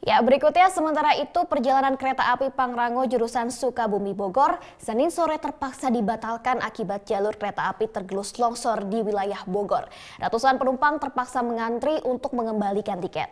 Ya, berikutnya sementara itu perjalanan kereta api Pangrango jurusan Sukabumi Bogor Senin sore terpaksa dibatalkan akibat jalur kereta api tergerus longsor di wilayah Bogor. Ratusan penumpang terpaksa mengantri untuk mengembalikan tiket.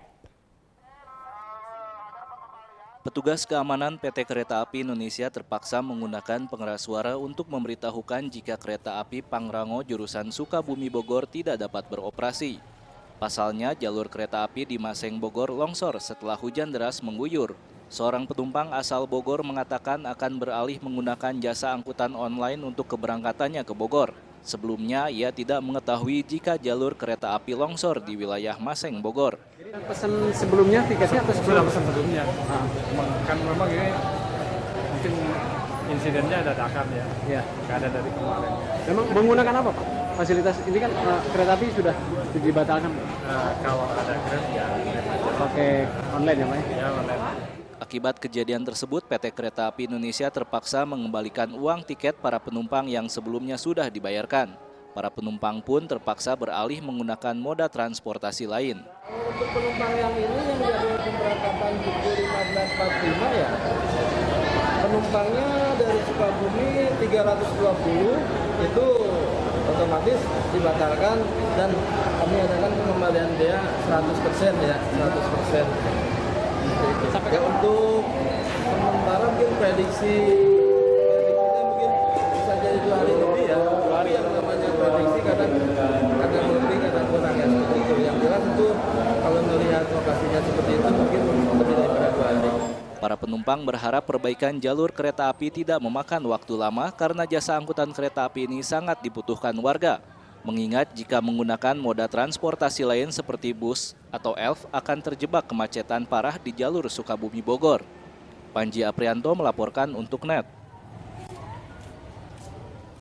Petugas keamanan PT Kereta Api Indonesia terpaksa menggunakan pengeras suara untuk memberitahukan jika kereta api Pangrango jurusan Sukabumi Bogor tidak dapat beroperasi. Pasalnya, jalur kereta api di Maseng Bogor longsor setelah hujan deras mengguyur. Seorang penumpang asal Bogor mengatakan akan beralih menggunakan jasa angkutan online untuk keberangkatannya ke Bogor. Sebelumnya, ia tidak mengetahui jika jalur kereta api longsor di wilayah Maseng Bogor. Pesan sebelumnya tiketnya atau Sudah pesan sebelumnya. Kan memang ini mungkin insidennya dadakan ya. Ya. Nggak ada dari kemarin. Memang menggunakan apa, Pak? Fasilitas ini kan kereta api sudah dibatalkan. Kalau ada Grab ya Pakai online ya, Pak? ya online. Akibat kejadian tersebut, PT Kereta Api Indonesia terpaksa mengembalikan uang tiket para penumpang yang sebelumnya sudah dibayarkan. Para penumpang pun terpaksa beralih menggunakan moda transportasi lain. Untuk penumpang yang ini yang jadwal pemberangkatan pukul 15.45 ya, penumpangnya dari Sukabumi 320 itu otomatis dibatalkan dan kami adakan pengembalian dia 100% ya, 100%. Ya, untuk sementara mungkin prediksinya mungkin bisa jadi 2 hari lebih ya. 2 hari yang namanya prediksi kadang lebih kadang kurang ya seperti itu. Yang jelas itu kalau melihat lokasinya seperti itu mungkin lebih daripada 2 hari. Para penumpang berharap perbaikan jalur kereta api tidak memakan waktu lama karena jasa angkutan kereta api ini sangat dibutuhkan warga. Mengingat jika menggunakan moda transportasi lain seperti bus atau ELF akan terjebak kemacetan parah di jalur Sukabumi Bogor. Panji Aprianto melaporkan untuk NET.